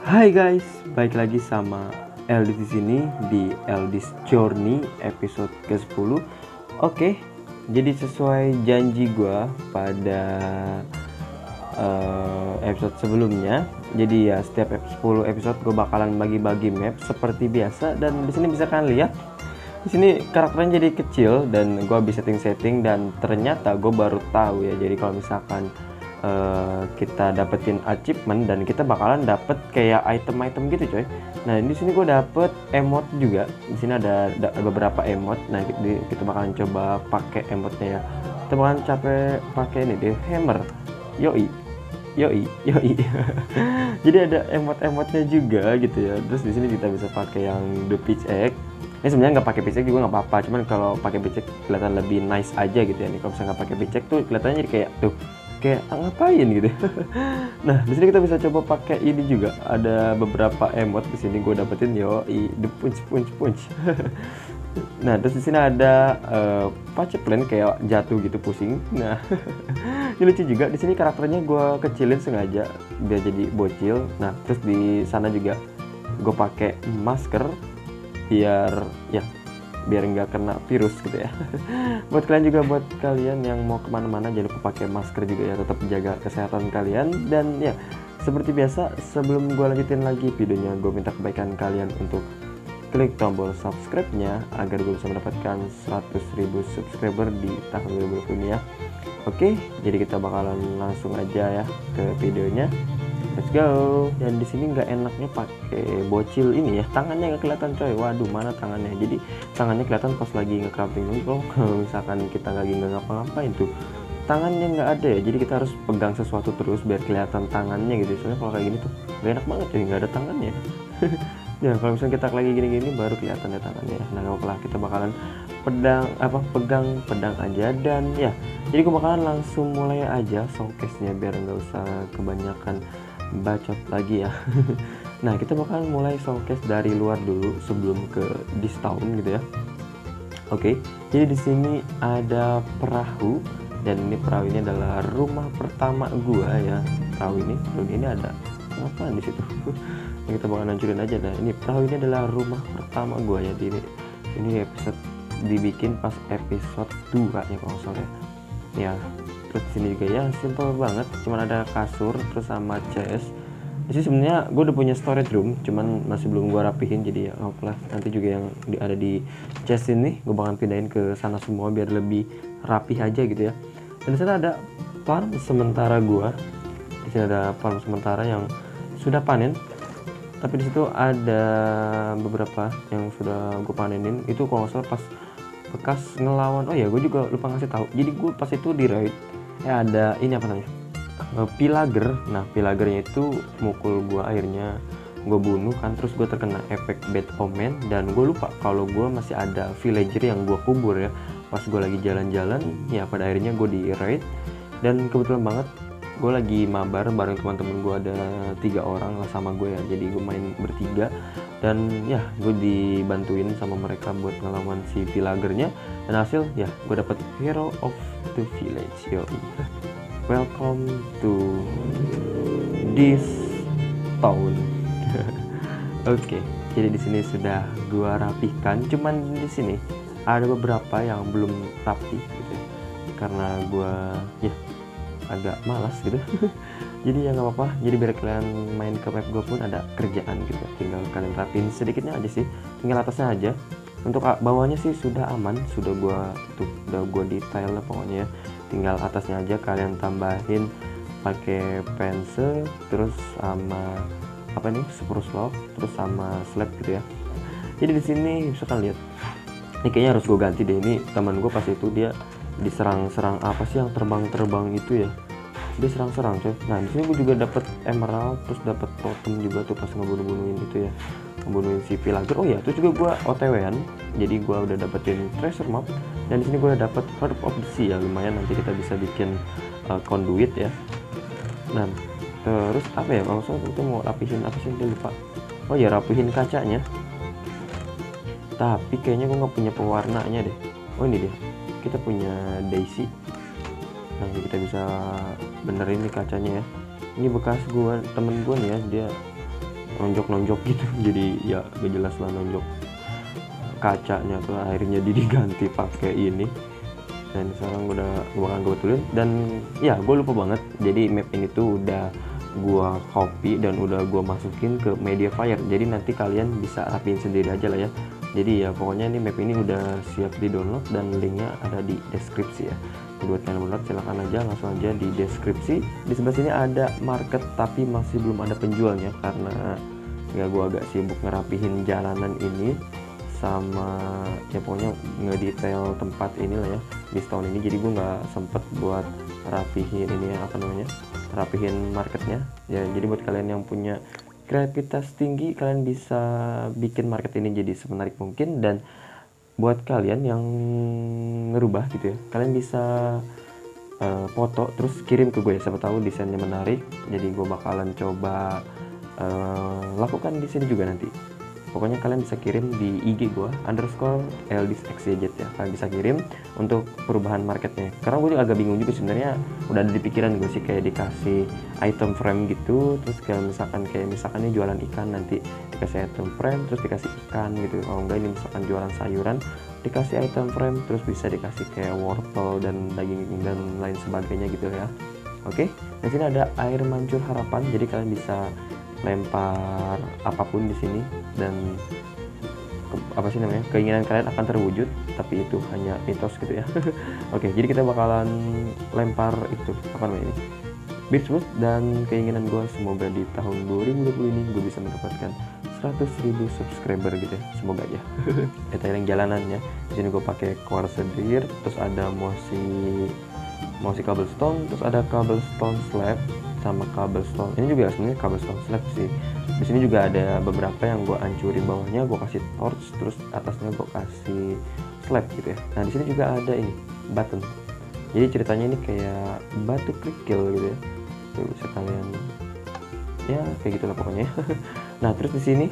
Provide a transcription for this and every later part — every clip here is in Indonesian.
Hai guys, balik lagi sama Eldis di sini di Eldis Journey episode ke-10. Oke, jadi sesuai janji gue pada episode sebelumnya. Jadi ya setiap 10 episode gue bakalan bagi-bagi map seperti biasa, dan di sini bisa kalian lihat di sini karakternya jadi kecil dan gue habis setting-setting, dan ternyata gue baru tahu ya. Jadi kalau misalkan kita dapetin achievement dan kita bakalan dapet kayak item-item gitu coy. Nah di sini gue dapet emote juga. Di sini ada beberapa emote. Nah kita bakalan coba pakai emotnya ya. Kita bakalan capek pakai ini deh, hammer. Yoi. Jadi ada emot-emotnya juga gitu ya. Terus di sini kita bisa pakai yang the pickaxe. Ini sebenarnya nggak pakai pickaxe juga nggak apa-apa, cuman kalau pakai pickaxe kelihatan lebih nice aja gitu ya. Nih kalau misalnya nggak pakai pickaxe tuh kelihatannya jadi kayak tuh kayak ngapain gitu. Nah di sini kita bisa coba pakai ini juga. Ada beberapa emot di sini gue dapetin, the punch. Nah terus di sini ada paceplan kayak jatuh gitu, pusing. Nah ini lucu juga. Di sini karakternya gue kecilin sengaja biar jadi bocil. Nah terus di sana juga gue pakai masker biar nggak kena virus gitu ya. Buat kalian yang mau kemana-mana jangan lupa pakai masker juga ya, tetap jaga kesehatan kalian. Dan ya seperti biasa, sebelum gue lanjutin lagi videonya, gue minta kebaikan kalian untuk klik tombol subscribe-nya agar gue bisa mendapatkan 100.000 subscriber di tahun 2020 ini ya. Oke, jadi kita bakalan langsung aja ya ke videonya. Let's go. Dan di sini nggak enaknya pakai bocil ini ya, tangannya nggak kelihatan coy. Waduh, mana tangannya? Jadi tangannya kelihatan pas lagi nge-crafting. Kalau misalkan kita lagi nggak ngapa-ngapain tuh tangannya nggak ada ya. Jadi kita harus pegang sesuatu terus biar kelihatan tangannya gitu. Soalnya kalau kayak gini tuh nggak enak banget coy, nggak ada tangannya. Ya kalau misalnya kita lagi gini-gini baru kelihatan ya tangannya. Nah nggak apa-apa, kita bakalan pegang pedang aja. Dan ya jadi gue bakalan langsung mulai aja showcase-nya biar nggak usah kebanyakan bacot lagi ya. Nah kita bakalan mulai showcase dari luar dulu sebelum ke this town gitu ya. Oke, jadi di sini ada perahu, dan ini perahu ini adalah rumah pertama gua ya. Perahu ini ada apa di situ? Kita bakalan hancurin aja. Nah ini perahu ini adalah rumah pertama gua ya. Ini episode dibikin pas episode 2 ya kalau salah ya. Terus sini juga ya simple banget, cuman ada kasur terus sama chest. Di sini sebenarnya gue udah punya storage room, cuman masih belum gue rapihin. Jadi ya apalah, nanti juga yang ada di chest ini gue bakal pindahin ke sana semua biar lebih rapih aja gitu ya. Dan di sana ada farm sementara gue. Di sini ada farm sementara yang sudah panen, tapi di situ ada beberapa yang sudah gue panenin. Itu kalau nggak salah pas bekas ngelawan. Oh ya, gue juga lupa ngasih tahu. Jadi gue pas itu di raid ada ini apa namanya, pillager. Nah pillagernya itu mukul gue, akhirnya gue bunuh kan. Terus gue terkena efek bad omen, dan gue lupa kalau gue masih ada villager yang gue kubur ya pas gue lagi jalan-jalan ya. Pada akhirnya gue di raid, dan kebetulan banget gue lagi mabar bareng teman-teman gue, ada 3 orang lah sama gue ya. Jadi gue main bertiga, dan ya gue dibantuin sama mereka buat ngelawan si villagernya. Dan hasil ya gue dapet hero of the village. Welcome to this town. Oke, jadi di sini sudah gue rapihkan. Cuman di sini ada beberapa yang belum rapi gitu ya, karena gue ya agak malas gitu. Jadi ya nggak apa-apa, jadi biar kalian main ke map gue pun ada kerjaan gitu, tinggal kalian rapiin sedikitnya aja sih, tinggal atasnya aja. Untuk bawahnya sih sudah aman, udah gue detail lah pokoknya ya. Tinggal atasnya aja kalian tambahin pakai fence, terus sama apa nih, spruce log, terus sama slab gitu ya. Jadi di sini bisa kalian lihat, ini kayaknya harus gue ganti deh. Ini teman gue pas itu dia diserang apa sih yang terbang itu ya, dia serang coy. Nah di sini gue juga dapat emerald, terus dapat totem juga tuh pas ngebunuhin itu ya, ngebunuhin si villager. Oh ya, terus juga gue OTW-an, jadi gue udah dapetin treasure map. Dan di sini gue udah dapet herb of the sea ya, lumayan, nanti kita bisa bikin conduit ya. Nah terus apa ya, maksudnya kita mau rapihin apa sih, dia lupa. Oh ya, rapihin kacanya, tapi kayaknya gue nggak punya pewarnanya deh. Oh ini dia, kita punya Daisy. Nah ini kita bisa benerin nih kacanya ya. Ini bekas temen gue nih ya, dia nonjok gitu. Jadi ya gak jelas lah nonjok kacanya tuh, akhirnya diganti pakai ini. Dan sekarang udah bakalan gue betulin. Dan ya gue lupa banget, jadi map ini tuh udah gue copy dan udah gue masukin ke Mediafire, jadi nanti kalian bisa rapiin sendiri aja lah ya. Jadi ya pokoknya ini map ini udah siap di download dan linknya ada di deskripsi ya. Jadi buat kalian download silahkan aja, langsung aja di deskripsi. Di sebelah sini ada market tapi masih belum ada penjualnya karena ya gue agak sibuk ngerapihin jalanan ini sama ya pokoknya ngedetail tempat inilah ya di Stone ini. Jadi gue nggak sempet buat rapihin ini ya, apa namanya, rapihin marketnya ya. Jadi buat kalian yang punya kreativitas tinggi, kalian bisa bikin market ini jadi semenarik mungkin. Dan buat kalian yang ngerubah gitu ya, kalian bisa foto terus kirim ke gue ya, siapa tahu desainnya menarik. Jadi gue bakalan coba lakukan di sini juga nanti. Pokoknya kalian bisa kirim di IG gue _LDXYZ ya, kalian bisa kirim untuk perubahan marketnya. Karena gue juga agak bingung juga sebenarnya, udah ada di pikiran gue sih kayak dikasih item frame gitu, terus kayak misalkan ini jualan ikan, nanti dikasih item frame terus dikasih ikan gitu. Kalau enggak ini misalkan jualan sayuran dikasih item frame terus bisa dikasih kayak wortel dan daging dan lain sebagainya gitu ya. Oke, di sini ada air mancur harapan, jadi kalian bisa lempar apapun di sini dan apa sih namanya, keinginan kalian akan terwujud, tapi itu hanya mitos gitu ya. Oke, jadi kita bakalan lempar itu apa namanya ini, Beachwood, dan keinginan gue semoga di tahun 2020 ini gue bisa mendapatkan 100.000 subscriber gitu ya, semoga aja. Detailing jalanannya di sini gue pakai quartz deer, terus ada mosi cobblestone, terus ada cobblestone slab sama cobblestone. Ini juga sebenarnya cobblestone slab sih. Di sini juga ada beberapa yang gue hancurin bawahnya, gue kasih torch, terus atasnya gue kasih slab gitu ya. Nah di sini juga ada ini button. Jadi ceritanya ini kayak batu kerikil gitu ya. Tuh bisa kalian ya kayak gitulah pokoknya. Nah terus di sini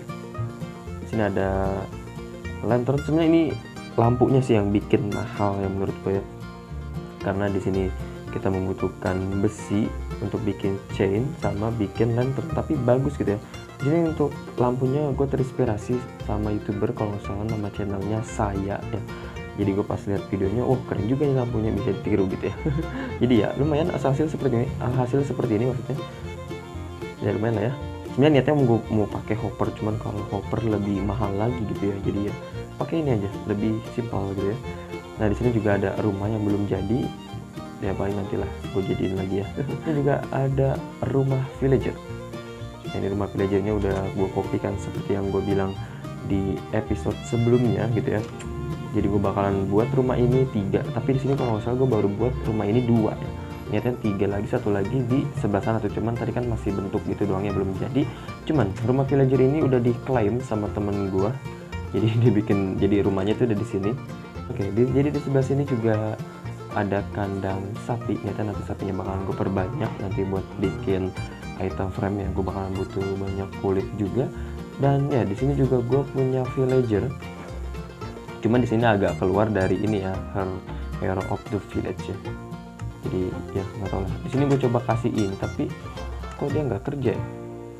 ada lantern. Sebenarnya ini lampunya sih yang bikin mahal ya menurut gue ya. Karena di sini kita membutuhkan besi untuk bikin chain sama bikin lantern, tapi bagus gitu ya. Jadi untuk lampunya gue terinspirasi sama YouTuber kalau nggak salah nama channelnya Saya ya. Jadi gue pas lihat videonya, oh keren juga nih lampunya, bisa ditiru gitu ya. Jadi ya lumayan hasil seperti ini maksudnya. Ya lumayan lah ya. Sebenarnya niatnya mau pakai hopper, cuman kalau hopper lebih mahal lagi gitu ya. Jadi ya pakai ini aja, lebih simpel gitu ya. Nah di sini juga ada rumah yang belum jadi. Ya paling nantilah gue jadiin lagi ya. Ini juga ada rumah villager. Ini rumah villagernya udah gue kopikan seperti yang gue bilang di episode sebelumnya gitu ya. Jadi gue bakalan buat rumah ini 3, tapi di sini kalau nggak salah gue baru buat rumah ini 2 ya. Niatnya 3 lagi, satu lagi di sebelah sana tuh, cuman tadi kan masih bentuk gitu doangnya belum jadi. Cuman rumah villager ini udah diklaim sama temen gue. Jadi dia bikin, jadi rumahnya tuh udah di sini. Oke, jadi di sebelah sini juga ada kandang sapi. Niatnya nanti sapinya bakalan gue perbanyak nanti buat bikin item frame ya. Gue bakalan butuh banyak kulit juga. Dan ya di sini juga gue punya villager. Cuman di sini agak keluar dari ini ya, hero of the village ya. Jadi ya nggak tahu lah. Di sini gue coba kasih ini, tapi kok dia nggak kerja ya?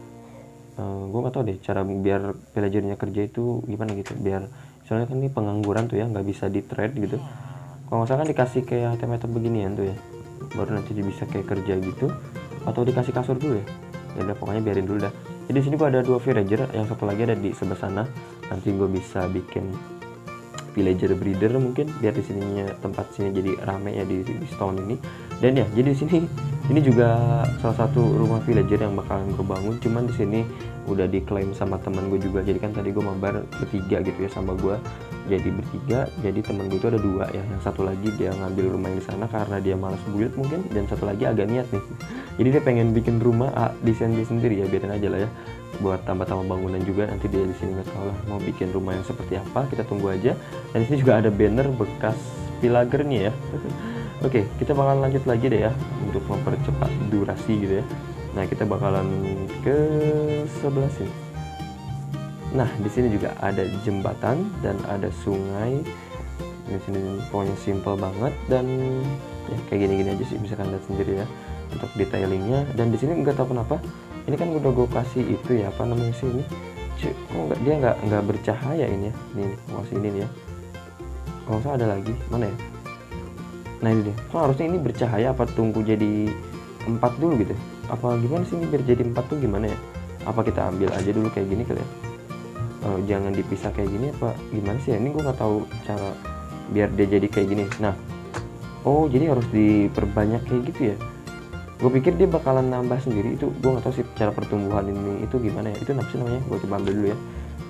Gue nggak tahu deh cara biar villagernya kerja itu gimana gitu. Biar soalnya kan ini pengangguran tuh ya, nggak bisa di trade gitu. Kalau nggak salah kan dikasih kayak item-item beginian tuh ya, baru nanti dia bisa kayak kerja gitu. Atau dikasih kasur dulu ya. Ya udah pokoknya biarin dulu dah. Jadi di sini gue ada 2 villager, yang satu lagi ada di sebelah sana. Nanti gue bisa bikin villager breeder mungkin biar di sininya tempat sini jadi rame ya di stone ini. Dan ya jadi di sini ini juga salah satu rumah villager yang bakalan gue bangun. Cuman di sini udah diklaim sama teman gue juga. Jadi kan tadi gue mabar bertiga gitu ya sama gue, jadi bertiga. Jadi teman gue itu ada 2 ya, yang satu lagi dia ngambil rumah yang di sana karena dia malas build mungkin, dan satu lagi agak niat nih. Jadi dia pengen bikin rumah desain dia sendiri ya, biarin aja lah ya, buat tambah-tambah bangunan juga. Nanti dia di sini nggak tahu lah mau bikin rumah yang seperti apa, kita tunggu aja. Dan di sini juga ada banner bekas villagernya ya. Oke, kita bakalan lanjut lagi deh ya untuk mempercepat durasi gitu ya. Nah, kita bakalan ke sebelah sini. Nah, di sini juga ada jembatan dan ada sungai. Di sini pokoknya simple banget, dan ya kayak gini-gini aja sih, bisa kalian lihat sendiri ya untuk detailingnya. Dan di sini nggak tahu kenapa ini kan udah gue kasih itu ya, apa namanya sih ini, kok nggak, dia nggak bercahaya ini ya, ini kasih ini nih ya, kalau nggak salah ada lagi mana ya, nah ini deh, kok harusnya ini bercahaya, apa tunggu jadi 4 dulu gitu, apa gimana sih ini biar jadi 4 tuh gimana ya, apa kita ambil aja dulu kayak gini kali ya, jangan dipisah kayak gini apa gimana sih ya, ini gue nggak tahu cara biar dia jadi kayak gini. Nah, oh jadi harus diperbanyak kayak gitu ya, gue pikir dia bakalan nambah sendiri, itu gue nggak tahu sih cara pertumbuhan ini itu gimana ya, itu apa sih namanya, gue coba ambil dulu ya,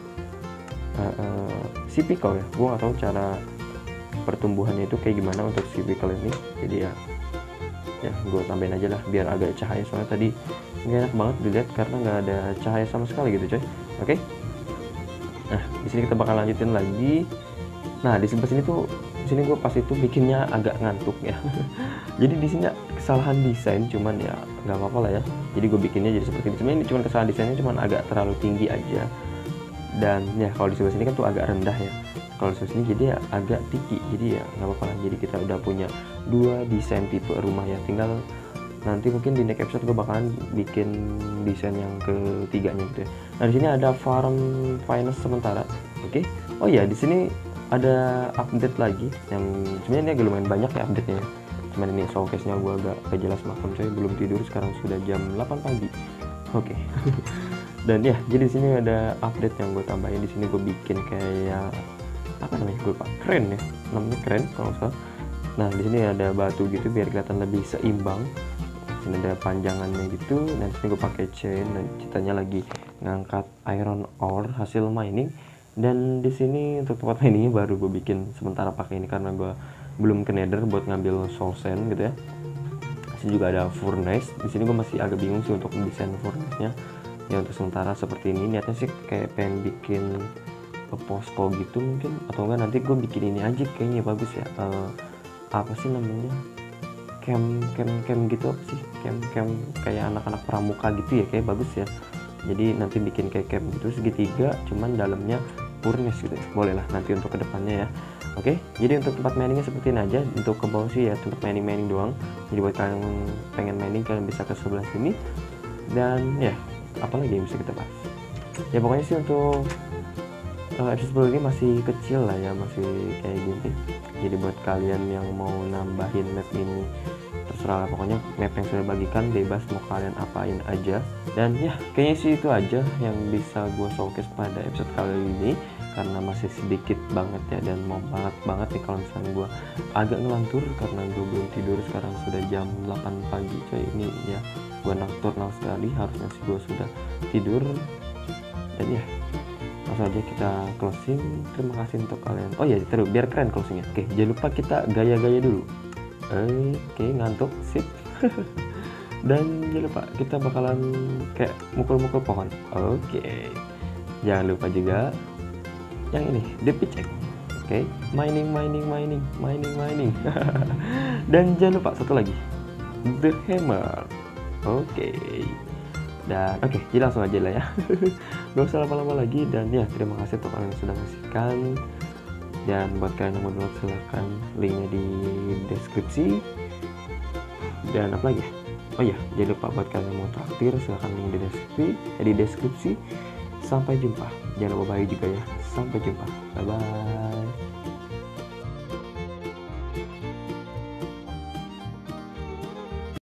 si pickle ya, gue nggak tahu cara pertumbuhannya itu kayak gimana untuk si pickle ini, jadi ya gue tambahin aja lah biar agak cahaya, soalnya tadi nggak enak banget dilihat karena nggak ada cahaya sama sekali gitu coy. Oke. Nah di sini kita bakal lanjutin lagi. Nah di sebelah sini tuh, di sini gue pas itu bikinnya agak ngantuk ya. Jadi di sini kesalahan desain, cuman ya nggak apa-apa lah ya. Jadi gue bikinnya jadi seperti ini. Sebenarnya ini cuma kesalahan desainnya, cuman agak terlalu tinggi aja. Dan ya kalau di sebelah sini kan tuh agak rendah ya. Kalau di sebelah sini jadi ya agak tinggi. Jadi ya nggak apa-apa lah. Jadi kita udah punya 2 desain tipe rumah ya. Tinggal nanti mungkin di next episode gue bakalan bikin desain yang ketiganya gitu ya. Nah di sini ada farm finance sementara. Oke. Oh ya di sini ada update lagi yang sebenarnya ini agak lumayan banyak ya update-nya. Cuman ini showcase-nya gue agak kejelas maklum coy, belum tidur, sekarang sudah jam 8 pagi. Oke. Dan ya, jadi di sini ada update yang gue tambahin. Di sini gue bikin kayak apa namanya? Gue lupa. Keren ya. Namanya keren kalau nggak salah. Nah, di sini ada batu gitu biar kelihatan lebih seimbang. Di sini ada panjangannya gitu. Dan di sini gue pakai chain, dan ceritanya lagi ngangkat iron ore hasil mining. Dan di sini untuk tempat miningnya baru gue bikin sementara pakai ini karena gue belum ke nether buat ngambil soul sand gitu ya. Di sini juga ada furnace. Di sini gue masih agak bingung sih untuk desain furnace-nya. Ya untuk sementara seperti ini. Niatnya sih kayak pengen bikin posko gitu mungkin, atau enggak nanti gue bikin ini aja kayaknya bagus ya. Apa sih namanya? Camp gitu, apa sih? Camp kayak anak-anak pramuka gitu ya, kayak bagus ya. Jadi nanti bikin kayak camp gitu segitiga, cuman dalamnya furnace gitu ya. Boleh lah nanti untuk kedepannya ya. Oke, jadi untuk tempat miningnya seperti ini aja. Untuk ke bawah sih ya tempat mining doang. Jadi buat kalian yang pengen mining, kalian bisa ke sebelah sini. Dan ya, apalagi yang bisa kita bahas. Ya pokoknya sih untuk episode 10 ini masih kecil lah ya, masih kayak gini. Jadi buat kalian yang mau nambahin map ini, terserah lah, pokoknya map yang sudah bagikan bebas mau kalian apain aja. Dan ya kayaknya sih itu aja yang bisa gue showcase pada episode kali ini, karena masih sedikit banget ya, dan mau banget nih kalau misalnya gue agak ngelantur karena gue belum tidur. Sekarang sudah jam 8 pagi coy, ini ya gue nocturnal sekali, harusnya sih gue sudah tidur. Dan ya langsung aja kita closing. Terima kasih untuk kalian. Oh ya terus biar keren closingnya. Oke, jangan lupa kita gaya-gaya dulu. Oke, ngantuk, sip. Dan jangan lupa kita bakalan kayak mukul-mukul pohon. Oke, jangan lupa juga yang ini, the pitch egg. Oke, mining. Dan jangan lupa satu lagi, the hammer. Oke. Dan oke, jadi langsung aja lah ya. Gak usah lama-lama lagi. Dan ya terima kasih untuk kalian yang sudah menyaksikan. Dan buat kalian yang mau download silahkan linknya di deskripsi. Dan apa lagi? Oh iya, jangan lupa buat kalian yang mau traktir silahkan link di deskripsi. Sampai jumpa. Jangan lupa bye juga ya. Sampai jumpa. Bye bye.